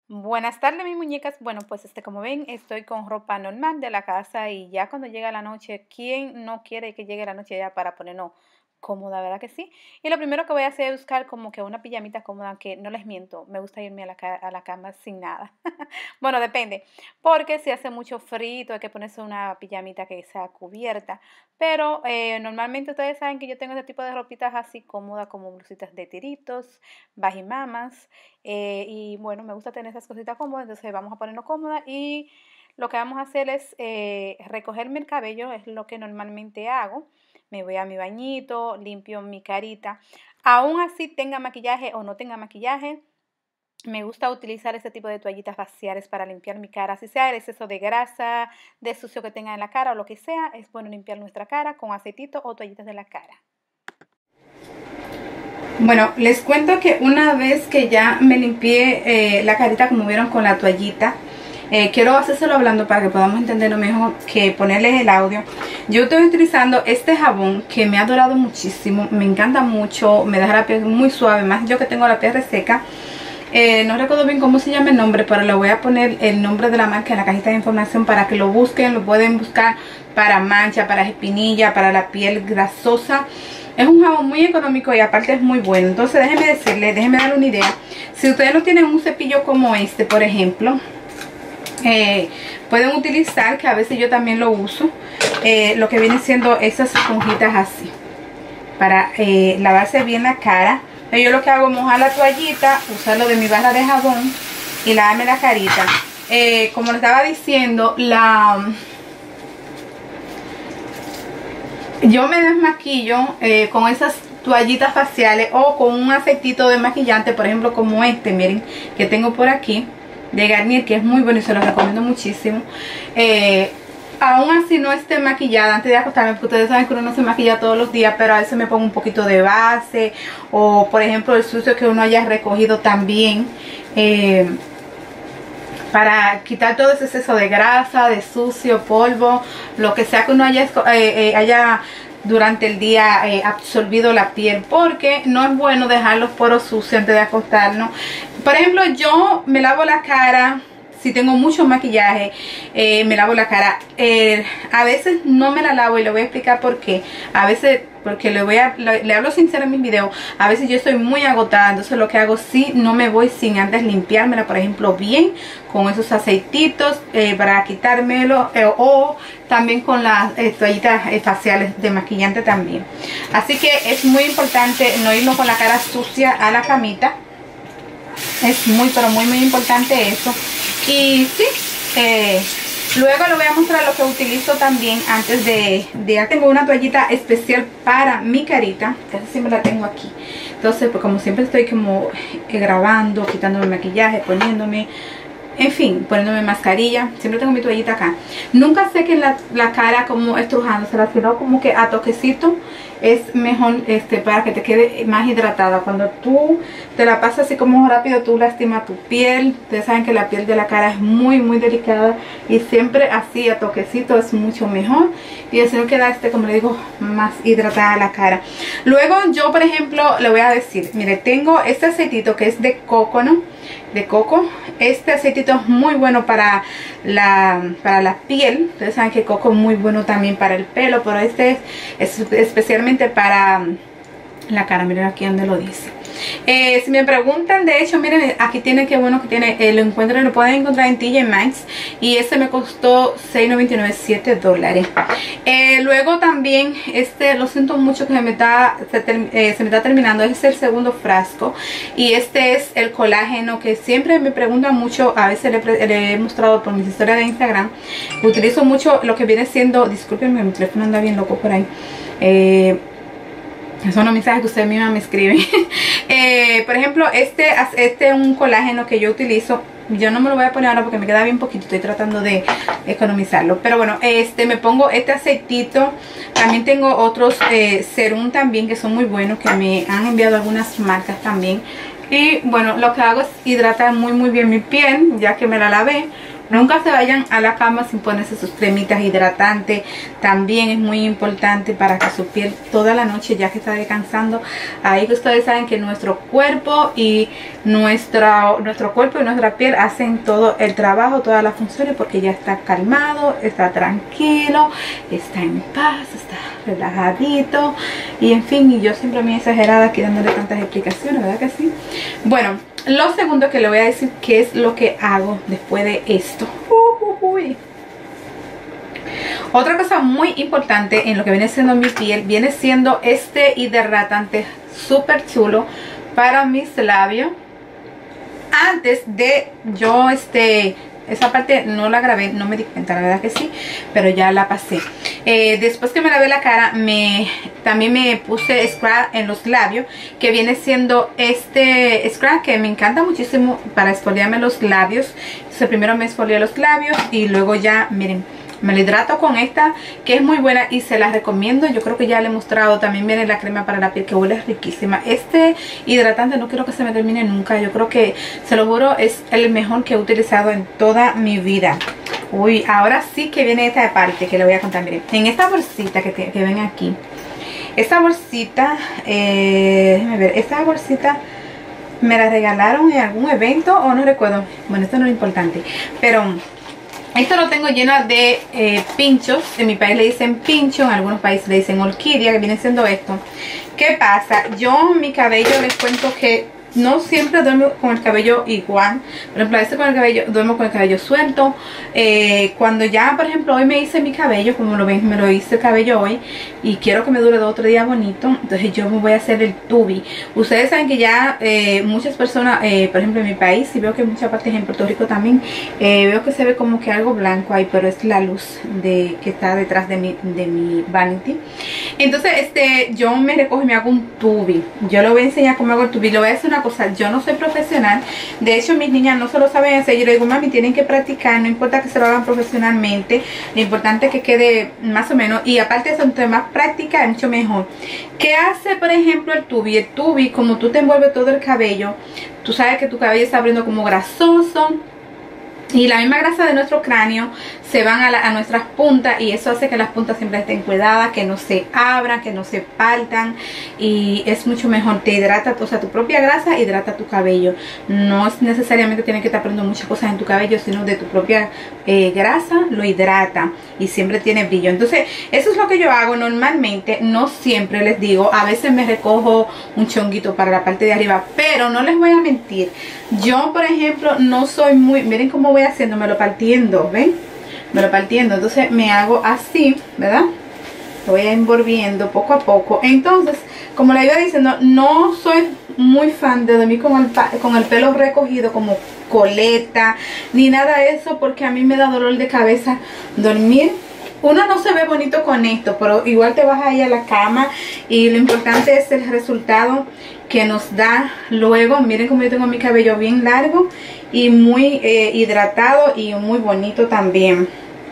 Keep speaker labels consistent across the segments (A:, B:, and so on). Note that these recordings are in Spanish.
A: Buenas tardes, mis muñecas. Bueno, pues como ven, estoy con ropa normal de la casa y ya cuando llega la noche, ¿quién no quiere que llegue la noche ya para ponernos cómoda, verdad que sí? Y lo primero que voy a hacer es buscar como que una pijamita cómoda, que no les miento, me gusta irme a la cama sin nada. Bueno, depende, porque si hace mucho frío, hay que ponerse una pijamita que sea cubierta. Pero normalmente ustedes saben que yo tengo este tipo de ropitas así cómodas, como blusitas de tiritos, bajimamas. Y bueno, me gusta tener esas cositas cómodas, entonces vamos a ponernos cómodas y lo que vamos a hacer es recogerme el cabello, es lo que normalmente hago. Me voy a mi bañito, limpio mi carita. Aún así tenga maquillaje o no tenga maquillaje, me gusta utilizar este tipo de toallitas faciales para limpiar mi cara. Si sea el exceso de grasa, de sucio que tenga en la cara o lo que sea, es bueno limpiar nuestra cara con aceitito o toallitas de la cara. Bueno, les cuento que una vez que ya me limpié la carita, como vieron, con la toallita, quiero hacérselo hablando para que podamos entenderlo mejor que ponerles el audio. Yo estoy utilizando este jabón que me ha durado muchísimo, me encanta mucho, me deja la piel muy suave, más yo que tengo la piel reseca. No recuerdo bien cómo se llama el nombre, pero le voy a poner el nombre de la marca en la cajita de información para que lo busquen. Lo pueden buscar para mancha, para espinilla, para la piel grasosa. Es un jabón muy económico y aparte es muy bueno. Entonces déjenme darle una idea. Si ustedes no tienen un cepillo como este, por ejemplo, pueden utilizar, que a veces yo también lo uso, lo que viene siendo esas esponjitas así, para lavarse bien la cara. Yo lo que hago es mojar la toallita, usarlo de mi barra de jabón y lavarme la carita. Como les estaba diciendo, yo me desmaquillo con esas toallitas faciales o con un aceitito de maquillante, por ejemplo como este, miren, que tengo por aquí, de Garnier, que es muy bueno y se lo recomiendo muchísimo. Aún así no esté maquillada antes de acostarme, porque ustedes saben que uno no se maquilla todos los días, pero a veces me pongo un poquito de base, o por ejemplo el sucio que uno haya recogido también, para quitar todo ese exceso de grasa, de sucio, polvo, lo que sea que uno haya durante el día absorbido la piel, porque no es bueno dejar los poros sucios antes de acostarnos. Por ejemplo, yo me lavo la cara. Si tengo mucho maquillaje, me lavo la cara. A veces no me la lavo y le voy a explicar por qué. A veces, porque le hablo sincero en mis videos, a veces yo estoy muy agotada. Entonces lo que hago, sí, no me voy sin antes limpiármela, por ejemplo, bien, con esos aceititos para quitármelo, o también con las toallitas faciales de maquillante también. Así que es muy importante no irnos con la cara sucia a la camita. Es muy, pero muy, muy importante eso. Y sí, luego les voy a mostrar lo que utilizo también antes ya tengo una toallita especial para mi carita, que así siempre la tengo aquí. Entonces, pues como siempre estoy como grabando, quitándome maquillaje, poniéndome, en fin, poniéndome mascarilla, siempre tengo mi toallita acá. Nunca sequen la cara como estrujándosela, sino como que a toquecito. Es mejor para que te quede más hidratada. Cuando tú te la pasas así como rápido, tú lastimas tu piel. Ustedes saben que la piel de la cara es muy muy delicada, y siempre así a toquecito es mucho mejor, y así no queda como le digo, más hidratada la cara. Luego yo, por ejemplo, le voy a decir, mire, tengo este aceitito que es de coco, ¿no? De coco. Este aceitito es muy bueno para la piel. Ustedes saben que coco es muy bueno también para el pelo, pero este es especialmente para la cara. Miren aquí donde lo dice. Si me preguntan, de hecho, miren, aquí tiene, qué bueno que tiene, lo pueden encontrar en TJ Maxx, y este me costó $6.99, $7. Luego también, lo siento mucho que se me está terminando, es el segundo frasco, y este es el colágeno, que siempre me preguntan mucho, a veces le he mostrado por mis historias de Instagram. Utilizo mucho lo que viene siendo, discúlpenme, mi teléfono anda bien loco por ahí, son los mensajes que ustedes mismas me escriben. Por ejemplo, este es un colágeno que yo utilizo. Yo no me lo voy a poner ahora porque me queda bien poquito, estoy tratando de economizarlo. Pero bueno, me pongo este aceitito. También tengo otros serum también que son muy buenos, que me han enviado algunas marcas también. Y bueno, lo que hago es hidratar muy muy bien mi piel, ya que me la lavé Nunca se vayan a la cama sin ponerse sus cremitas hidratantes. También es muy importante para que su piel toda la noche, ya que está descansando, ahí que ustedes saben que nuestro cuerpo y nuestra piel hacen todo el trabajo, todas las funciones, porque ya está calmado, está tranquilo, está en paz, está relajadito. Y en fin, y yo siempre me he exagerado aquí dándole tantas explicaciones, ¿verdad que sí? Bueno, lo segundo que le voy a decir qué es lo que hago después de esto. Otra cosa muy importante en lo que viene siendo mi piel, viene siendo este hidratante súper chulo para mis labios. Antes de yo esa parte no la grabé, no me di cuenta, la verdad que sí, pero ya la pasé. Después que me lavé la cara, también me puse scrub en los labios, que viene siendo este scrub que me encanta muchísimo para exfoliarme los labios. Entonces primero me exfolio los labios y luego ya, miren, me la hidrato con esta, que es muy buena y se la recomiendo. Yo creo que ya le he mostrado. También viene la crema para la piel, que huele riquísima. Este hidratante no quiero que se me termine nunca. Yo creo que, se lo juro, es el mejor que he utilizado en toda mi vida. Uy, ahora sí que viene esta parte que le voy a contar. Miren, en esta bolsita que ven aquí, esta bolsita, déjenme ver, esta bolsita me la regalaron en algún evento o no recuerdo. Bueno, esto no es importante, pero esto lo tengo llena de pinchos. En mi país le dicen pincho, en algunos países le dicen orquídea, que viene siendo esto. ¿Qué pasa? Yo mi cabello, les cuento que no siempre duermo con el cabello igual. Por ejemplo, a veces duermo con el cabello suelto. Cuando ya, por ejemplo, hoy me hice mi cabello, como lo ven, me lo hice el cabello hoy y quiero que me dure 2 o 3 días bonito, entonces yo me voy a hacer el tubi. Ustedes saben que ya muchas personas, por ejemplo en mi país, y veo que en muchas partes, en Puerto Rico también, veo que se ve como que algo blanco ahí, pero es la luz que está detrás de mi vanity. Entonces yo me recojo y me hago un tubi. Yo lo voy a enseñar cómo hago el tubi. Le voy a decir una cosa, yo no soy profesional. De hecho, mis niñas no se lo saben hacer. Yo le digo, mami, tienen que practicar. No importa que se lo hagan profesionalmente, lo importante es que quede más o menos. Y aparte de eso, entre más práctica es mucho mejor. ¿Qué hace, por ejemplo, el tubi? El tubi, como tú te envuelves todo el cabello, tú sabes que tu cabello está abriendo como grasoso, y la misma grasa de nuestro cráneo se van a nuestras puntas, y eso hace que las puntas siempre estén cuidadas, que no se abran, que no se partan, y es mucho mejor. Te hidrata, o sea, tu propia grasa hidrata tu cabello. No es necesariamente tiene que estar poniendo muchas cosas en tu cabello, sino de tu propia grasa lo hidrata y siempre tiene brillo. Entonces eso es lo que yo hago normalmente. No siempre, les digo, a veces me recojo un chonguito para la parte de arriba, pero no les voy a mentir, yo por ejemplo no soy muy, miren cómo voy haciendo, me lo partiendo, ¿ven? Me lo partiendo, entonces me hago así, ¿verdad? Lo voy envolviendo poco a poco. Entonces, como le iba diciendo, no soy muy fan de dormir con el pelo recogido como coleta, ni nada de eso, porque a mí me da dolor de cabeza dormir. Uno no se ve bonito con esto, pero igual te vas ahí a la cama, y lo importante es el resultado que nos da luego. Miren cómo yo tengo mi cabello bien largo y muy hidratado y muy bonito también.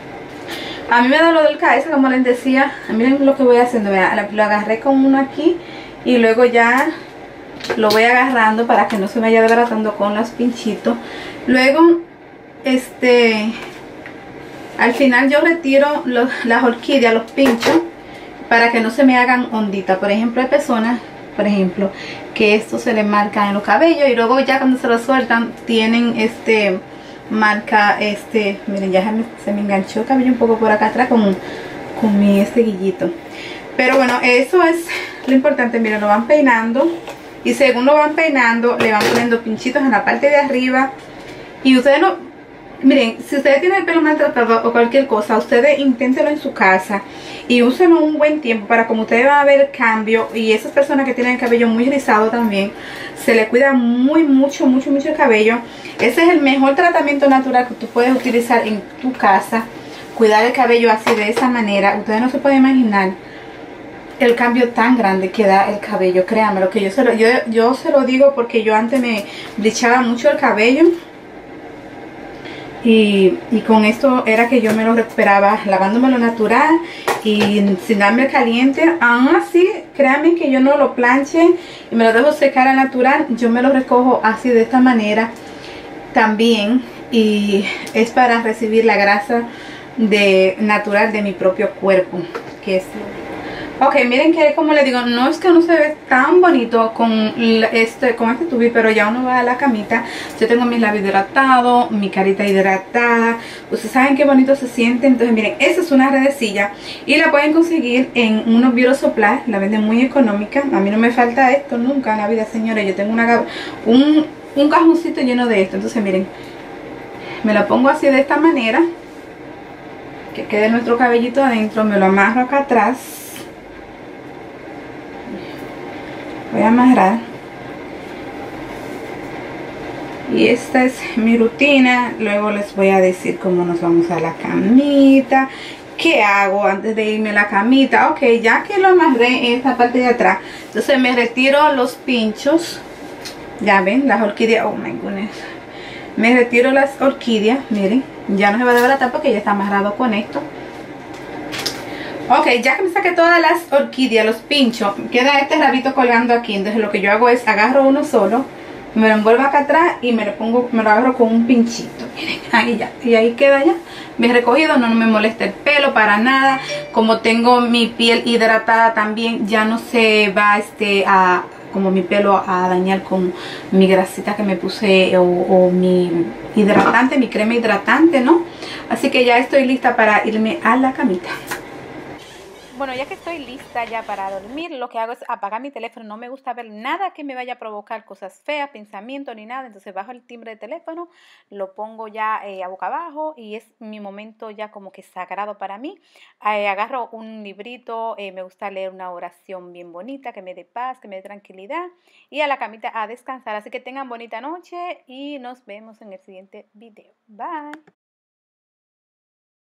A: A mí me da dolor de cabeza, como les decía. Miren lo que voy haciendo, vean, lo agarré con uno aquí y luego ya lo voy agarrando para que no se me vaya desbaratando con los pinchitos. Luego al final yo retiro las orquídeas, los pinchos, para que no se me hagan onditas. Por ejemplo, hay personas, por ejemplo, que esto se les marca en los cabellos, y luego ya cuando se lo sueltan tienen marca, miren, ya se me enganchó el cabello un poco por acá atrás con mi guillito. Pero bueno, eso es lo importante. Miren, lo van peinando, y según lo van peinando le van poniendo pinchitos en la parte de arriba. Y ustedes no, miren, si ustedes tienen el pelo maltratado o cualquier cosa, ustedes inténtenlo en su casa y úsenlo un buen tiempo, para como ustedes van a ver el cambio. Y esas personas que tienen el cabello muy rizado también, se le cuida mucho el cabello. Ese es el mejor tratamiento natural que tú puedes utilizar en tu casa. Cuidar el cabello así, de esa manera. Ustedes no se pueden imaginar el cambio tan grande que da el cabello. Créanme, lo que yo se lo digo, porque yo antes me blichaba mucho el cabello. Y con esto era que yo me lo recuperaba lavándomelo natural y sin darme caliente. Aún así, créanme que yo no lo planche y me lo dejo secar al natural. Yo me lo recojo así, de esta manera. También y es para recibir la grasa natural de mi propio cuerpo, que es... Ok, miren que como les digo, no es que no se ve tan bonito con este tubi, pero ya uno va a la camita. Yo tengo mis labios hidratados, mi carita hidratada. Ustedes saben qué bonito se siente. Entonces miren, esta es una redecilla y la pueden conseguir en unos Beauty Supply. La venden muy económica. A mí no me falta esto nunca en la vida, señores. Yo tengo un cajoncito lleno de esto. Entonces miren, me la pongo así de esta manera, que quede nuestro cabellito adentro. Me lo amarro acá atrás. Voy a amarrar. Y esta es mi rutina. Luego les voy a decir cómo nos vamos a la camita. ¿Qué hago antes de irme a la camita? Ok, ya que lo amarré en esta parte de atrás, entonces me retiro los pinchos. Ya ven, las orquídeas. Oh my goodness. Me retiro las orquídeas. Miren, ya no se va a desbaratar porque ya está amarrado con esto. Ok, ya que me saqué todas las orquídeas, los pinchos, queda este rabito colgando aquí. Entonces lo que yo hago es agarro uno solo, me lo envuelvo acá atrás y me lo agarro con un pinchito. Miren, ahí ya, y ahí queda ya bien recogido. No me molesta el pelo para nada. Como tengo mi piel hidratada también, ya no se va como mi pelo a dañar con mi grasita que me puse o mi hidratante, mi crema hidratante, ¿no? Así que ya estoy lista para irme a la camita. Bueno, ya que estoy lista ya para dormir, lo que hago es apagar mi teléfono. No me gusta ver nada que me vaya a provocar cosas feas, pensamientos ni nada. Entonces bajo el timbre de teléfono, lo pongo ya a boca abajo y es mi momento ya como que sagrado para mí. Agarro un librito, me gusta leer una oración bien bonita que me dé paz, que me dé tranquilidad y a la camita a descansar. Así que tengan bonita noche y nos vemos en el siguiente video. Bye.